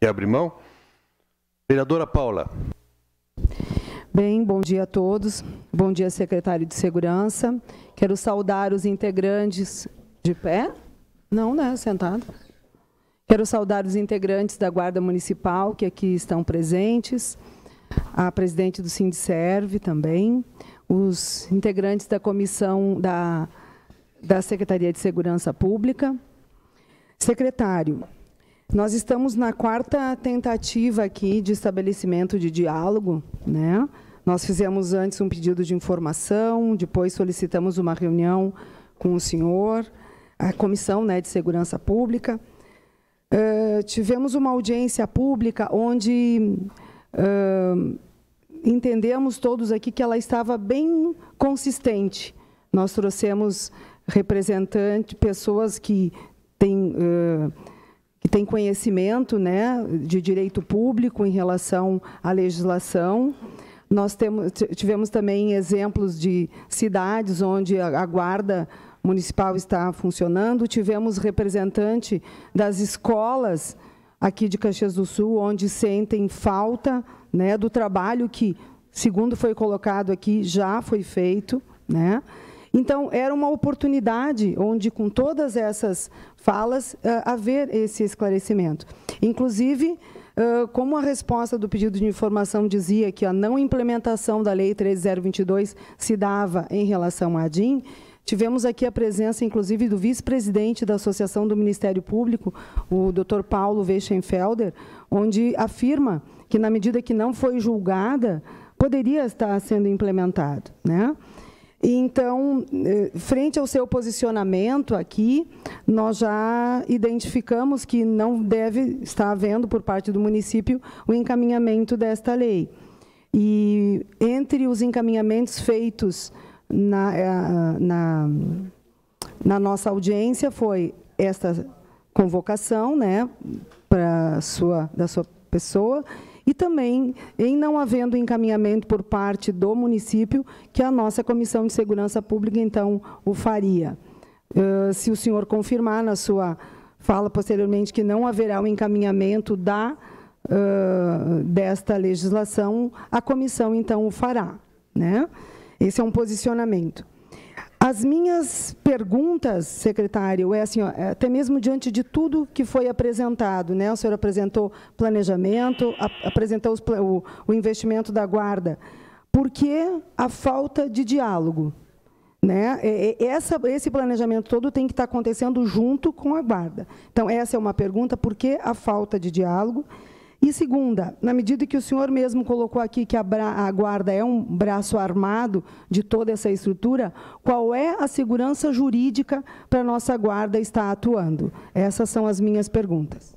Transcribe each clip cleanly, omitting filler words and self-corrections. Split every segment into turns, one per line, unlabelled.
Quer abrir mão? Vereadora Paula.
Bem, bom dia a todos. Bom dia, secretário de Segurança. Quero saudar os integrantes... De pé? Não, né? Sentado. Quero saudar os integrantes da Guarda Municipal que aqui estão presentes, a presidente do Sindserv também, os integrantes da comissão da Secretaria de Segurança Pública. Secretário, nós estamos na 4ª tentativa aqui de estabelecimento de diálogo, né? Nós fizemos antes um pedido de informação, depois solicitamos uma reunião com o senhor, a Comissão, né, de Segurança Pública. Tivemos uma audiência pública onde entendemos todos aqui que ela estava bem consistente. Nós trouxemos representantes, pessoas que têm conhecimento, né, de direito público em relação à legislação. Nós tivemos também exemplos de cidades onde a Guarda Municipal está funcionando. Tivemos representante das escolas aqui de Caxias do Sul, onde sentem falta, né, do trabalho que, segundo foi colocado aqui, já foi feito, né? Então, era uma oportunidade onde, com todas essas falas, haver esse esclarecimento. Inclusive, como a resposta do pedido de informação dizia que a não implementação da Lei 13.022 se dava em relação à ADIM, tivemos aqui a presença, inclusive, do vice-presidente da Associação do Ministério Público, o Dr. Paulo Weichenfelder, onde afirma que, na medida que não foi julgada, poderia estar sendo implementado, né? Então, frente ao seu posicionamento aqui, nós já identificamos que não deve estar havendo, por parte do município, o encaminhamento desta lei. E, entre os encaminhamentos feitos na nossa audiência, foi esta convocação, né, da sua pessoa, e também, em não havendo encaminhamento por parte do município, que a nossa Comissão de Segurança Pública, então, o faria. Se o senhor confirmar na sua fala posteriormente que não haverá o encaminhamento desta legislação, a comissão, então, o fará, né? Esse é um posicionamento. As minhas perguntas, secretário, assim, ó, até mesmo diante de tudo que foi apresentado, né? O senhor apresentou planejamento, apresentou o investimento da Guarda. Por que a falta de diálogo? Né? Esse planejamento todo tem que estar acontecendo junto com a Guarda. Então, essa é uma pergunta, por que a falta de diálogo? E segunda, na medida que o senhor mesmo colocou aqui que a Guarda é um braço armado de toda essa estrutura, qual é a segurança jurídica para a nossa Guarda estar atuando? Essas são as minhas perguntas.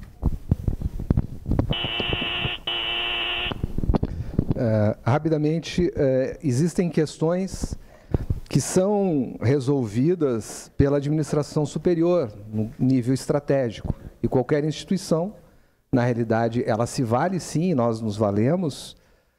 Rapidamente, existem questões que são resolvidas pela administração superior, no nível estratégico, e qualquer instituição, na realidade, ela se vale, sim, nós nos valemos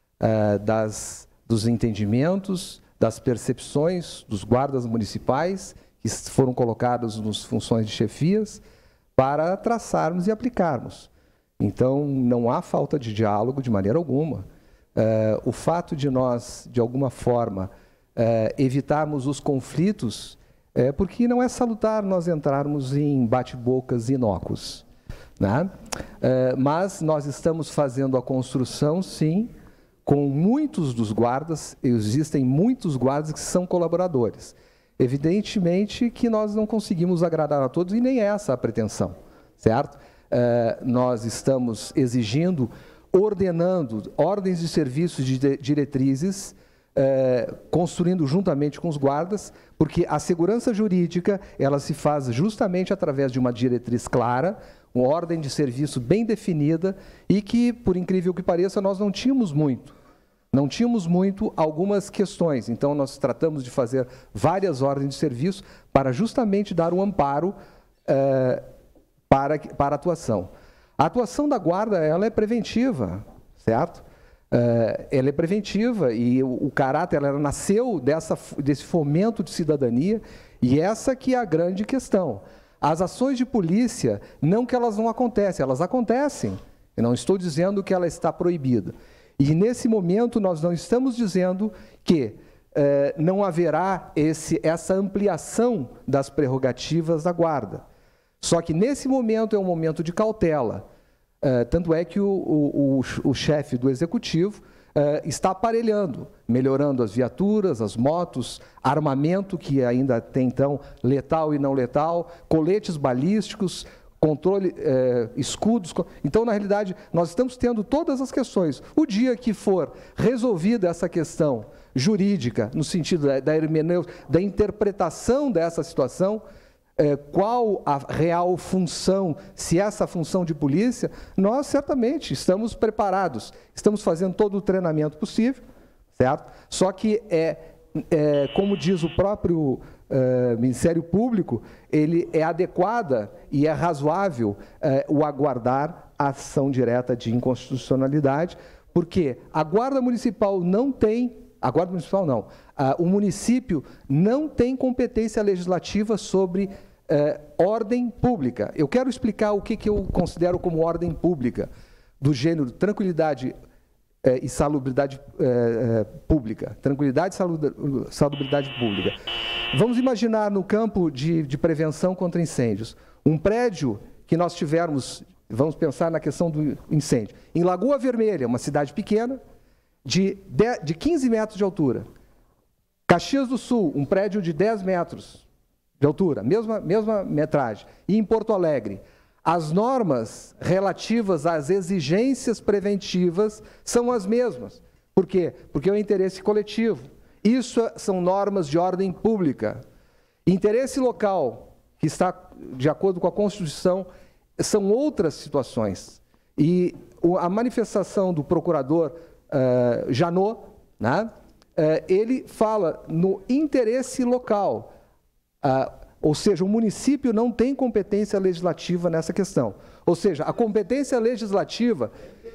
dos entendimentos, das percepções dos guardas municipais, que foram colocados nas funções de chefias, para traçarmos e aplicarmos. Então, não há falta de diálogo de maneira alguma. O fato de nós, de alguma forma, evitarmos os conflitos, porque não é salutar nós entrarmos em bate-bocas inócuos, né? Mas nós estamos fazendo a construção, sim, com muitos dos guardas, existem muitos guardas que são colaboradores. Evidentemente que nós não conseguimos agradar a todos, e nem é essa a pretensão, certo? Nós estamos exigindo, ordenando ordens de serviços de diretrizes, construindo juntamente com os guardas, porque a segurança jurídica ela se faz justamente através de uma diretriz clara, uma ordem de serviço bem definida, e que, por incrível que pareça, nós não tínhamos muito algumas questões. Então, nós tratamos de fazer várias ordens de serviço para justamente dar um amparo para a atuação. A atuação da Guarda ela é preventiva, certo? Ela é preventiva e o caráter, ela nasceu desse fomento de cidadania, e essa que é a grande questão. As ações de polícia, não que elas não acontecem, elas acontecem, Eu não estou dizendo que ela está proibida. E, nesse momento, nós não estamos dizendo que não haverá essa ampliação das prerrogativas da Guarda. Só que, nesse momento, é um momento de cautela. Tanto é que o chefe do Executivo está aparelhando, melhorando as viaturas, as motos, armamento, que ainda tem, então, letal e não letal, coletes balísticos, controle, escudos. Então, na realidade, nós estamos tendo todas as questões. O dia que for resolvida essa questão jurídica, no sentido da hermenêutica, da interpretação dessa situação, qual a real função, se essa função de polícia, nós certamente estamos preparados, estamos fazendo todo o treinamento possível, certo? Só que, como diz o próprio Ministério Público, ele é adequada e é razoável o aguardar a ação direta de inconstitucionalidade, porque a Guarda Municipal não tem, a Guarda Municipal não, o município não tem competência legislativa sobre ordem pública. Eu quero explicar o que eu considero como ordem pública, do gênero tranquilidade e salubridade pública. Tranquilidade e salubridade pública. Vamos imaginar no campo de prevenção contra incêndios, um prédio que nós tivermos, vamos pensar na questão do incêndio, em Lagoa Vermelha, uma cidade pequena, de 15 metros de altura. Caxias do Sul, um prédio de 10 metros de altura, mesma metragem. E em Porto Alegre, as normas relativas às exigências preventivas são as mesmas. Por quê? Porque é o interesse coletivo. Isso são normas de ordem pública. Interesse local, que está de acordo com a Constituição, são outras situações. E a manifestação do procurador Janot, né, ele fala no interesse local. Ou seja, o município não tem competência legislativa nessa questão. Ou seja, a competência legislativa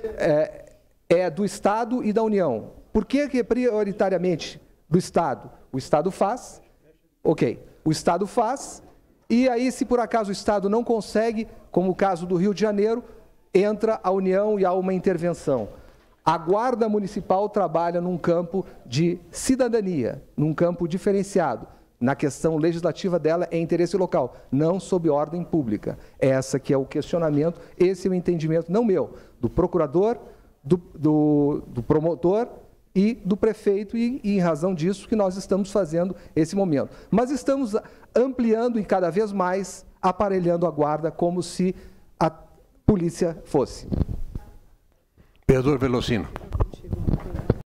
é do Estado e da União. Por que prioritariamente do Estado? O Estado faz, ok, o Estado faz, e aí, se por acaso o Estado não consegue, como o caso do Rio de Janeiro, entra a União e há uma intervenção. A Guarda Municipal trabalha num campo de cidadania, num campo diferenciado. Na questão legislativa dela é interesse local, não sob ordem pública. Essa que é o questionamento, esse é o entendimento, não meu, do procurador, do promotor e do prefeito, e em razão disso que nós estamos fazendo esse momento. Mas estamos ampliando e cada vez mais aparelhando a Guarda como se a polícia fosse.
Vereador Velocino.